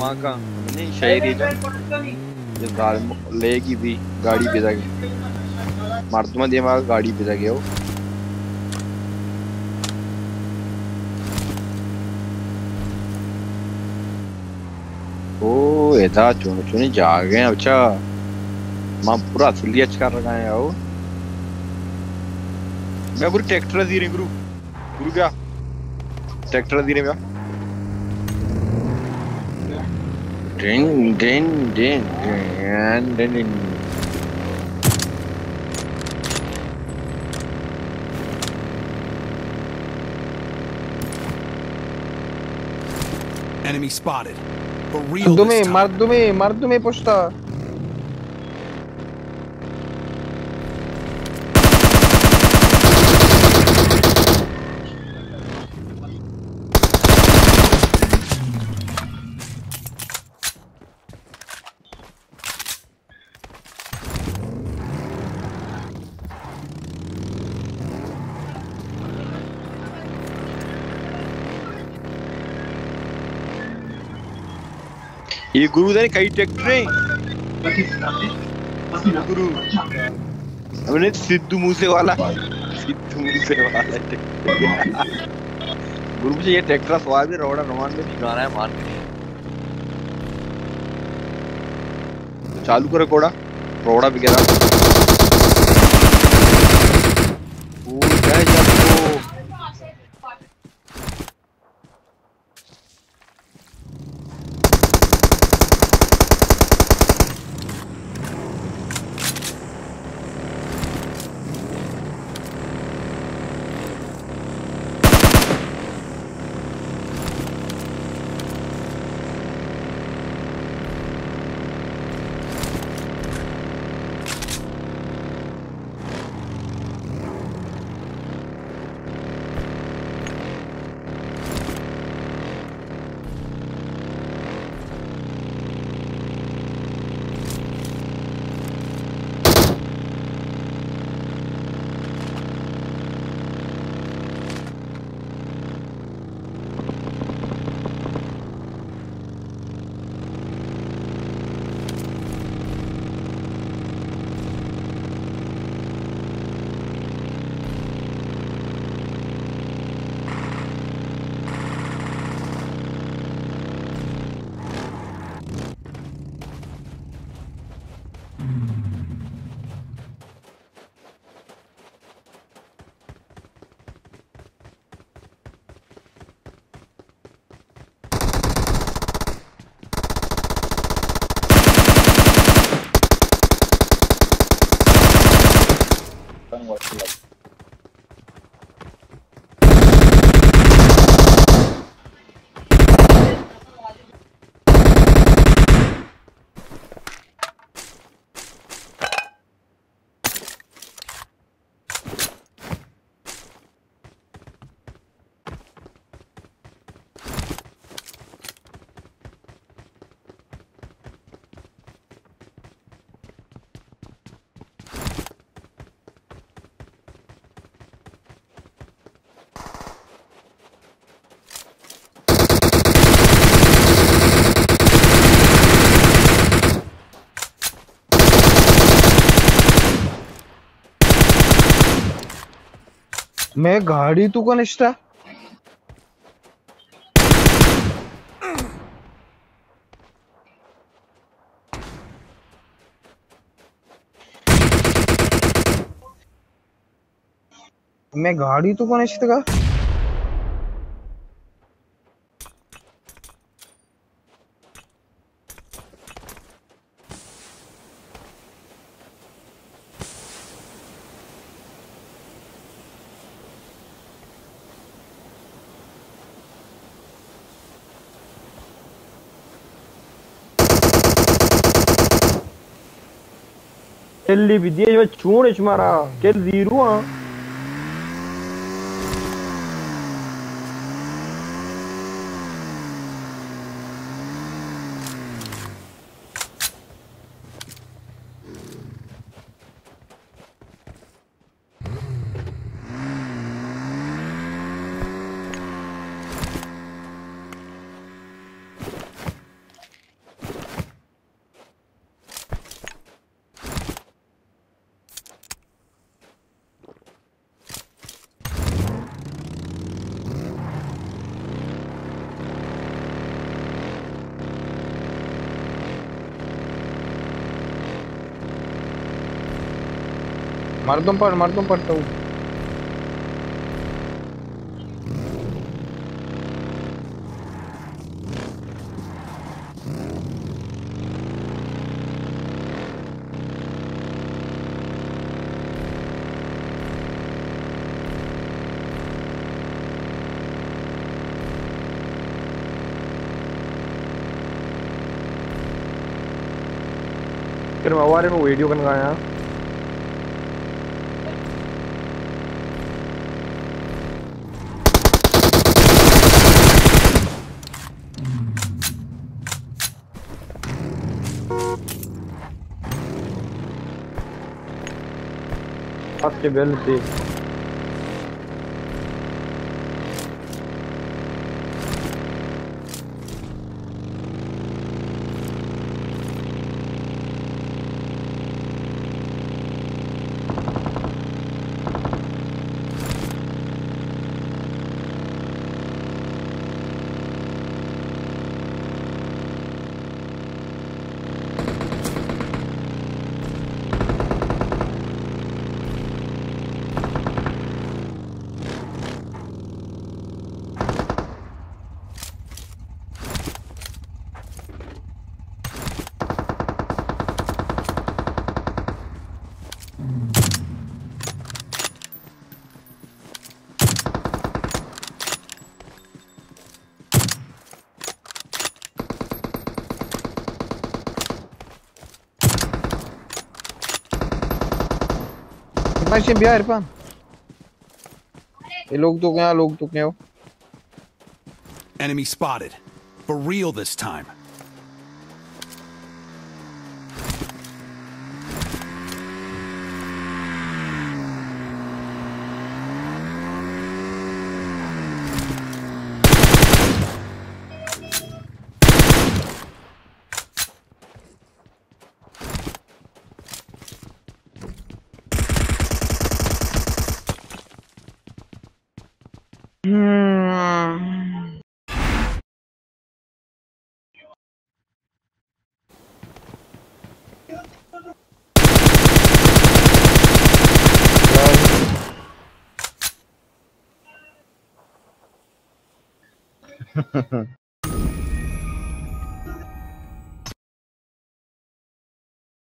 माँ का नहीं शायरी जा ये जालिम लेगी भी गाड़ी पे जाके मार तुम्हें दिमाग गाड़ी पे जाके हो ओ ऐसा चुन चुनी जा गए अच्छा माँ पूरा असलियत कर रखा है आओ मैं पूरी ट्रैक्टर दी रही गुरु गुरु क्या ट्रैक्टर दी रही मैं Ding, ding, ding, ding, ding, ding. Enemy spotted. For real this time. Mardume posta. ये गुरु ने कई ट्रैक्टर हैं गुरु हमने सिद्धू मूसेवाला गुरु मुझे ये ट्रैक्टर सवाल भी रोड़ा रोमान में भी गाना है मान के चालू करो कोड़ा रोड़ा भी गिरा ओ जय जय मैं गाड़ी तू कौन इष्टा मैं गाड़ी तू कौन इष्टा का اللي بدي اجي تشونش مرة كل زيروها मर्दुम पड़ता हूँ। फिर मैं वारे में वीडियो कन गाया आपके बेल थी मशीन भी इरफान ये लोग तो क्या हो Enemy spotted. For real this time.